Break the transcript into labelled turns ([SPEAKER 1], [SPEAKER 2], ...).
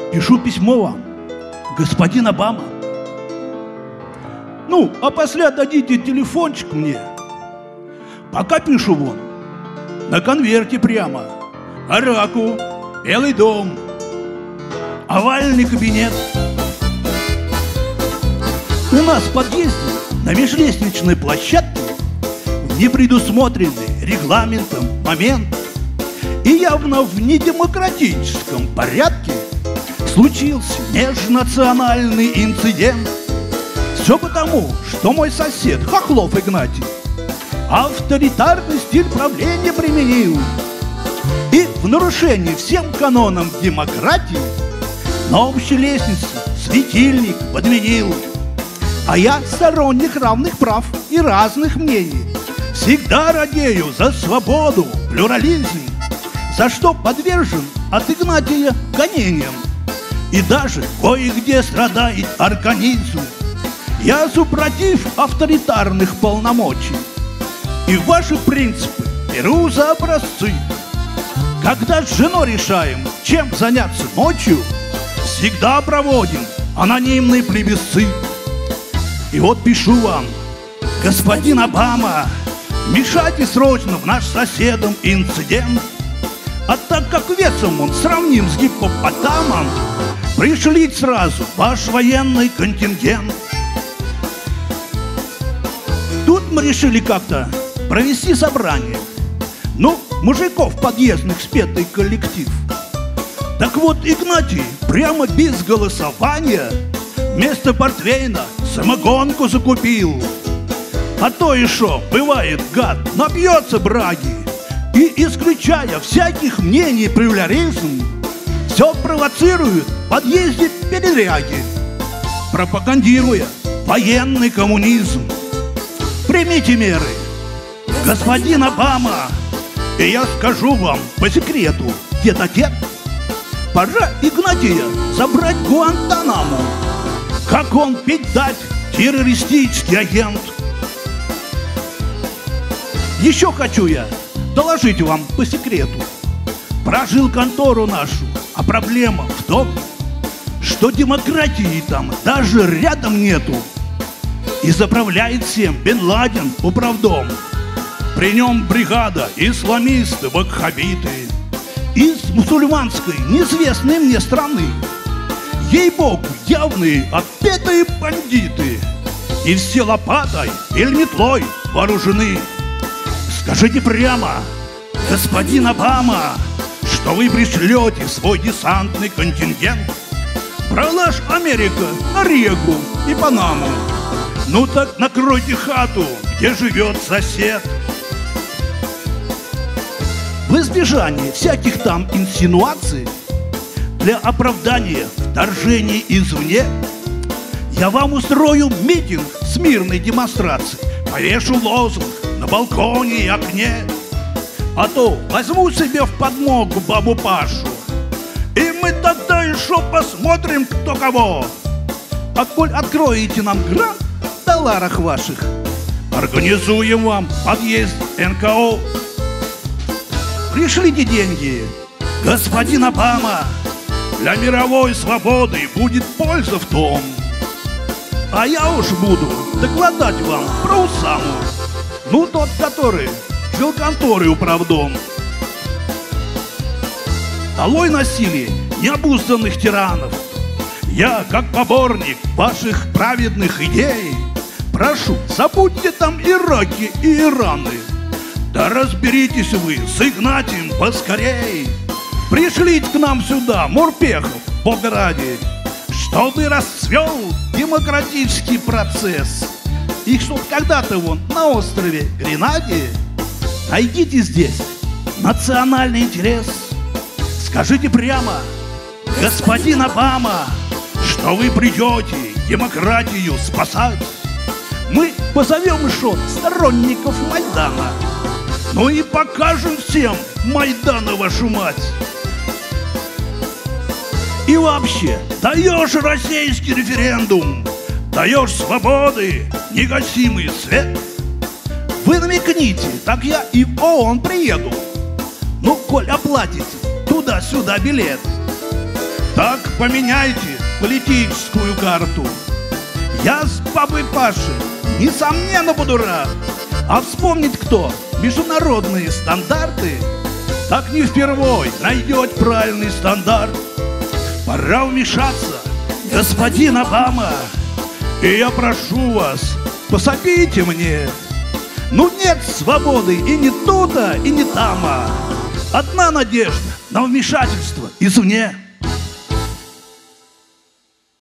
[SPEAKER 1] Пишу письмо вам, господин Обама. Ну, а после дадите телефончик мне. Пока пишу вон, на конверте прямо. Араку, Белый дом, овальный кабинет. У нас в подъезде на межлестничной площадке не предусмотренный регламентом момент и явно в недемократическом порядке случился межнациональный инцидент. Все потому, что мой сосед Хохлов Игнатий авторитарный стиль правления применил и в нарушении всем канонам демократии на общей лестнице светильник подменил. А я сторонник равных прав и разных мнений. Всегда радею за свободу, плюрализм, за что подвержен от Игнатия гонениям. И даже кое-где страдает организм. Я супротив авторитарных полномочий и ваши принципы беру за образцы. Когда с женой решаем, чем заняться ночью, всегда проводим анонимный плебисцит. И вот пишу вам, господин Обама, мешайте срочно в наш с соседом инцидент. А так как весом он сравним с гиппопотамом, пришлите сразу ваш военный контингент. Тут мы решили как-то провести собрание. Ну, мужиков подъездных спетый коллектив. Так вот, Игнатий прямо без голосования вместо портвейна самогонку закупил. А то и шо, бывает, гад, набьется браги и, исключая всяких мнений плюрализм, все провоцирует в подъезде передряги, пропагандируя военный коммунизм. Примите меры, господин Обама, и я скажу вам по секрету, дед-отец, пора Игнатия забрать в Гуантанамо. Как он пить дать, террористический агент. Еще хочу я доложить вам по секрету. Прожил контору нашу, а проблема в том, что демократии там даже рядом нету. И заправляет всем Бен Ладен управдом. При нем бригада исламисты-ваххабиты из мусульманской неизвестной мне страны. Ей-богу, явные отпетые бандиты. И все лопатой или метлой вооружены. Скажите прямо, господин Обама, что вы пришлете свой десантный контингент, пролажь Америка на Регу и Панаму. Ну так накройте хату, где живет сосед. В избежание всяких там инсинуаций, для оправдания вторжения извне, я вам устрою митинг с мирной демонстрацией, повешу лозунг на балконе и окне. А то возьму себе в подмогу бабу Пашу, и мы тогда еще посмотрим, кто кого. А коль откроете нам грант в долларах ваших, организуем вам подъезд НКО. Пришлите деньги, господин Обама. Для мировой свободы будет польза в том. А я уж буду докладать вам про Усаму. Ну, тот, который жил конторой управдом. Долой насилие необузданных тиранов. Я, как поборник ваших праведных идей, прошу, забудьте там Ираки и Ираны. Да разберитесь вы с Игнатием поскорей. Пришлите к нам сюда морпехов, бога ради, чтобы расцвел демократический процесс. И чтоб когда-то вон на острове Гренаде найдите здесь национальный интерес. Скажите прямо, господин Обама, что вы придете демократию спасать. Мы позовем еще сторонников Майдана, ну и покажем всем Майдана, вашу мать. И вообще, даешь российский референдум, даешь свободы, негасимый свет. Вы намекните, так я и в ООН приеду. Ну, коль оплатите туда-сюда билет. Так поменяйте политическую карту. Я с бабой Пашей, несомненно, буду рад. А вспомнить кто? Международные стандарты? Так не впервой найдет правильный стандарт. Пора вмешаться, господин Обама. И я прошу вас, пособите мне. Ну нет свободы и не тута, и не тама. Одна надежда на вмешательство извне.